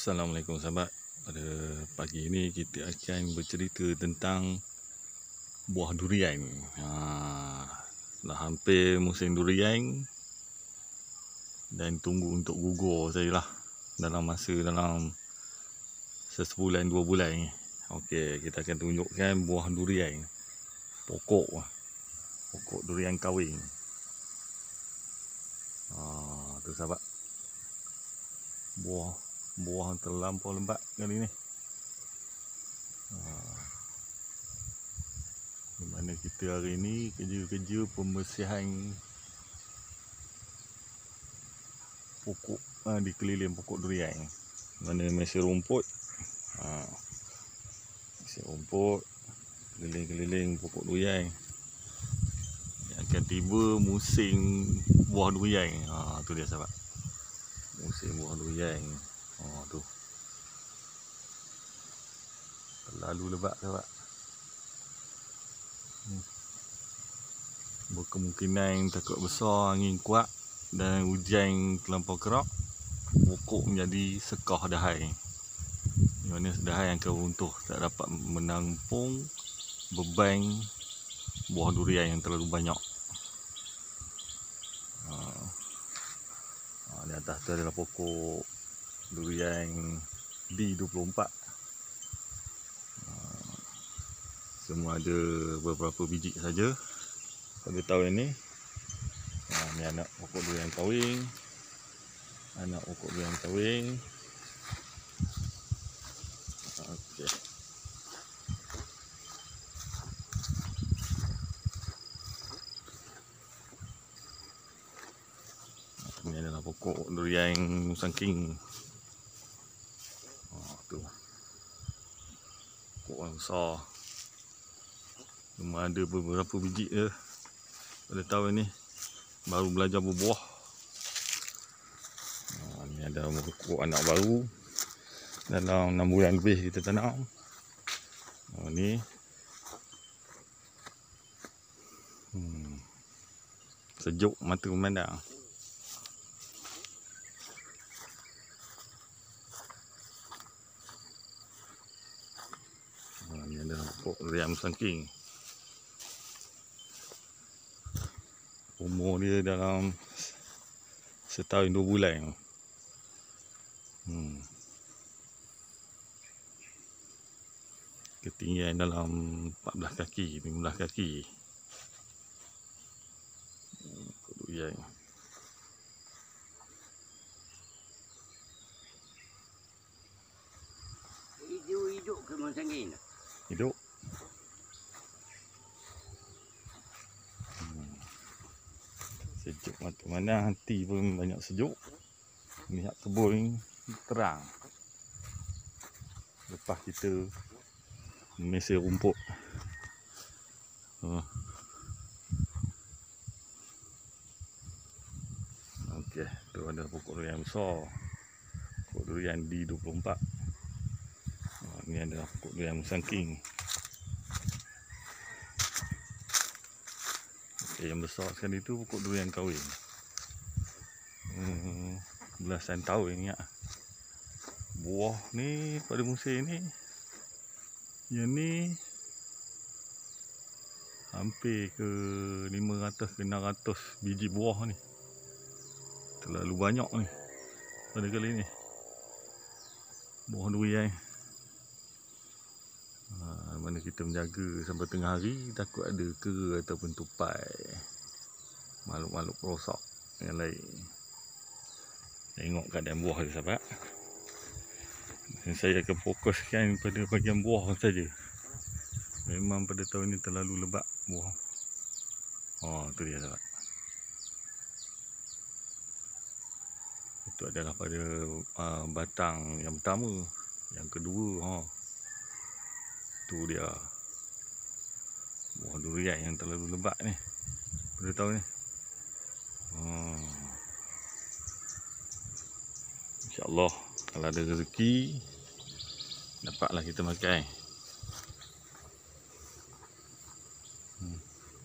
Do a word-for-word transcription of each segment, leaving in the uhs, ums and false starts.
Assalamualaikum sahabat. Pada pagi ini kita akan bercerita tentang buah durian. Ha, dah hampir musim durian dan tunggu untuk gugur sajalah dalam masa dalam sesebulan dua bulan ni. Okey, kita akan tunjukkan buah durian. Pokok pokok durian kahwin. Ha, tu sahabat. Buah buah terlampau lembat kali ni. Ha, di mana kita hari ni kerja-kerja pembersihan pokok ha, di keliling pokok durian. Mana mesin rumput. Ha, mesin rumput keliling-keliling pokok durian. Yang akan tiba musim buah durian. Ha, tu dia sahabat. Musim buah durian. Oh tu. Terlalu lebat sahabat. Hmm. Berkemungkinan takut besar angin kuat dan hujan terlampau kerap, pokok menjadi sekah dahai. Di mana dahai akan runtuh, tak dapat menampung beban buah durian yang terlalu banyak. Ha. Ha, di atas tu adalah pokok durian D dua puluh empat. Ha, semua ada beberapa biji saja pada tahun ini. Ha, ni anak pokok durian kahwin. Anak pokok durian kahwin. Okey. Ini adalah pokok durian musangking. Oh, tu. Pokok yang besar. Cuma ada beberapa biji je pada tahun ni. Baru belajar berbuah. Ha, ni ada pokok anak baru. Dalam enam bulan lebih kita tanam. Ha, ni. Hmm. Sejuk mata memandang. Ini adalah pokok durian musangking. Umur dia dalam setahun dua bulan. Hmm. Ketinggian dalam empat belas kaki, lima belas kaki. Pokok durian. Hidup-hidup ke musangking? Hidup. Hmm. Sejuk mata mana, hati pun banyak sejuk. Lihat kebun terang. Lepas kita mesin rumput. Oh. Okey, tu ada pokok durian besar. Pokok durian D dua puluh empat. Oh, ni adalah pokok durian musangking. Okay, yang besar sekali tu pokok durian kahwin. Hmm, belasan tahun ingat. Buah ni pada musim ni, yang ni hampir ke lima ratus ke enam ratus biji buah ni. Terlalu banyak ni pada kali ni. Buah durian. Ha, mana kita menjaga sampai tengah hari, takut ada kera ataupun tupai, makhluk-makhluk perosak yang lain. Tengok keadaan buah dia sahabat. Dan saya akan fokuskan pada bahagian buah saja. Memang pada tahun ini terlalu lebat buah. Oh, tu dia sahabat. Itu adalah pada uh, batang yang pertama. Yang kedua, oh, tu dia buah durian yang terlalu lebat ni pada tahun ni. Hmm. InsyaAllah kalau ada rezeki, dapatlah kita makan. Hmm.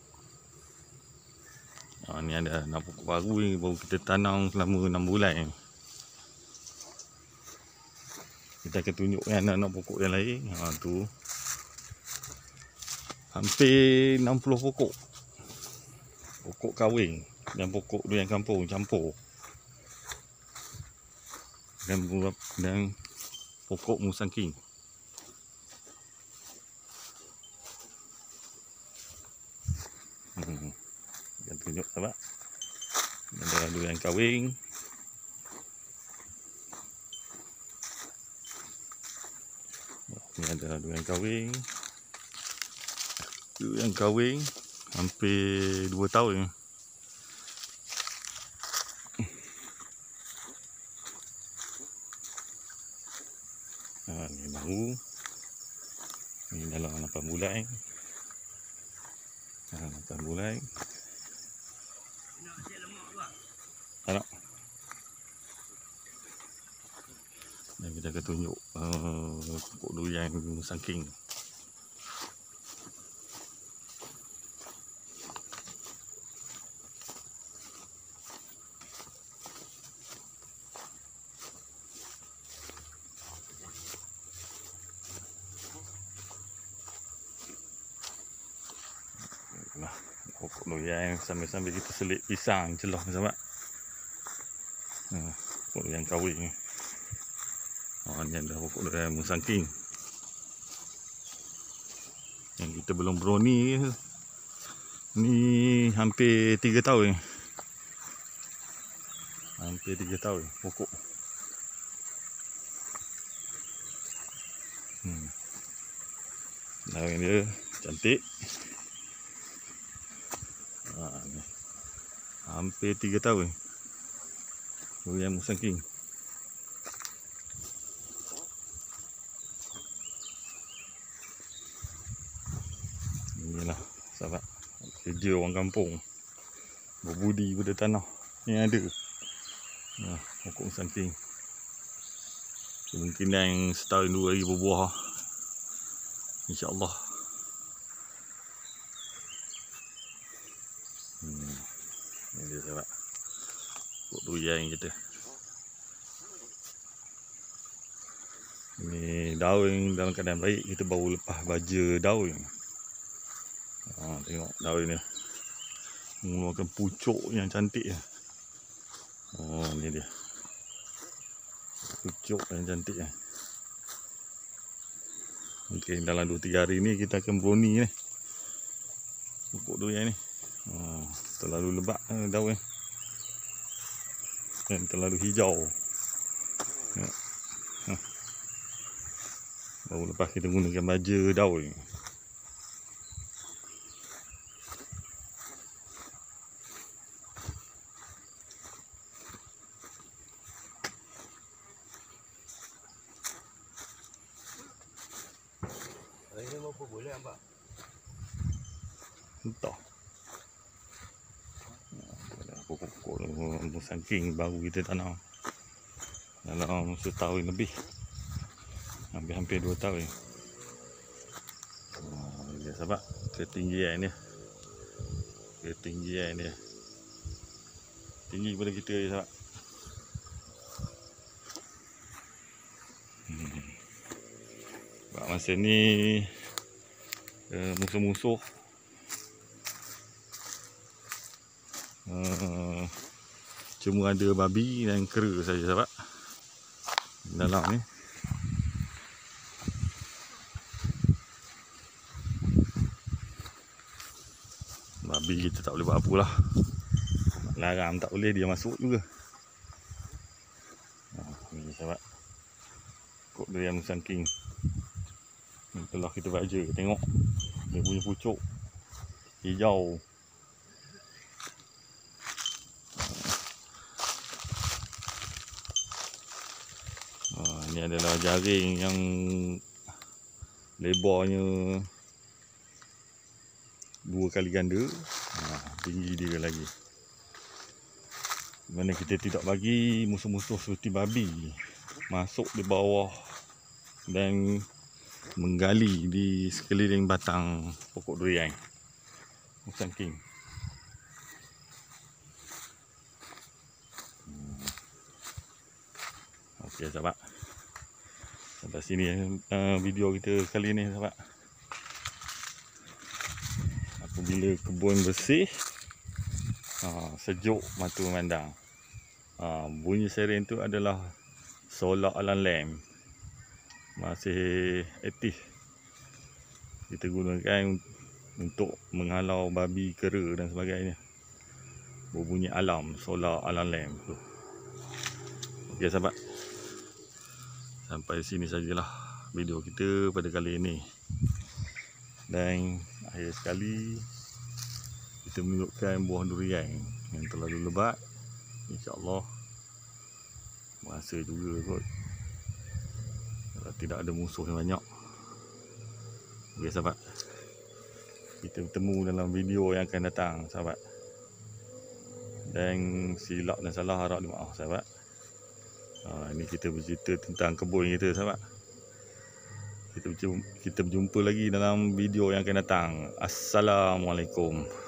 Ha, ni ada anak pokok baru ni, baru kita tanam selama enam bulan. Kita akan tunjukkan anak-anak pokok yang lain. Ha, tu hampir enam puluh pokok. Pokok kahwin dan pokok durian kampung campur. Dan, dan pokok musang king. Hmm. Kita tunjuk sahabat. Ada durian kahwin. Ni ada durian kahwin. Durian kahwin hampir dua tahun. Ha, ni baru. Ni dalam lapan bulan. Ha, lapan bulan. Tak nak. Dan kita akan tunjuk uh, pokok durian musang king. Nah, pokok durian sambil-sambil kita selit pisang celah sahabat. Ha, pokok durian kahwin ni. Oh, ni ada pokok durian musang king. Yang kita belum beroni ni hampir tiga tahun. Hampir tiga tahun pokok. Hmm. Daun dia cantik. Ha, ni. Hampir tiga tahun. Durian musang king. Inilah sahabat kerja orang kampung. Berbudi pada tanah yang ada. Nah, pokok musang king. Kemungkinan setahun dua hari berbuah. InsyaAllah. Hmm. Ini dia sahabat. Pokok durian kita. Ini daun dalam keadaan baik. Kita baru lepas baja daun. Ha, tengok daun ni. Mengeluarkan pucuk yang cantik. Oh, ni dia. Pucuk yang cantik. Mungkin dalam dua tiga hari ni kita akan beroni ni. Pokok durian ni. Ha, terlalu lebat daun ni. Dan terlalu hijau. Ya. Ha. Baru lepas kita gunakan baja daun. Ini berapa bulan, Pak? Entah. Pokok-pokok musang king baru kita tanam dalam setahun lebih. Hampir-hampir dua tahun. Oh, dia sahabat, ketinggian dia. Ketinggian dia. Tinggi daripada kita je sahabat. Hmm. Masa ni uh, musuh-musuh uh, cuma ada babi dan kera saja sahabat dalam ni. Babi kita tak boleh buat apa lah. Larang tak boleh, dia masuk juga. Nah, ni sahabat, pokok durian musang king. Telah kita baca, tengok dia punya pucuk hijau. Ha, ini adalah jaring yang lebarnya dua kali ganda. Ha, tinggi dia lagi. Di mana kita tidak bagi musuh-musuh seperti babi masuk di bawah dan menggali di sekeliling batang pokok durian musang king. Hmm. Okey sahabat, Sampai sini uh, video kita kali ni sahabat. Apabila kebun bersih, ha, sejuk mata memandang. Ha, bunyi seren tu adalah solar alarm lamp, masih aktif. Kita gunakan untuk menghalau babi kera dan sebagainya. Berbunyi alarm, solar alarm lamp tu. Okey sahabat, sampai sini sajalah video kita pada kali ini. Dan akhir sekali kita menunjukkan buah durian yang terlalu lebat. InsyaAllah berhasil juga kot, kalau tidak ada musuh yang banyak. Okey sahabat, kita bertemu dalam video yang akan datang sahabat. Dan silap dan salah harap dimaaf sahabat. Ha, ini kita bercerita tentang kebun kita sahabat. Kita berjumpa, kita berjumpa lagi dalam video yang akan datang. Assalamualaikum.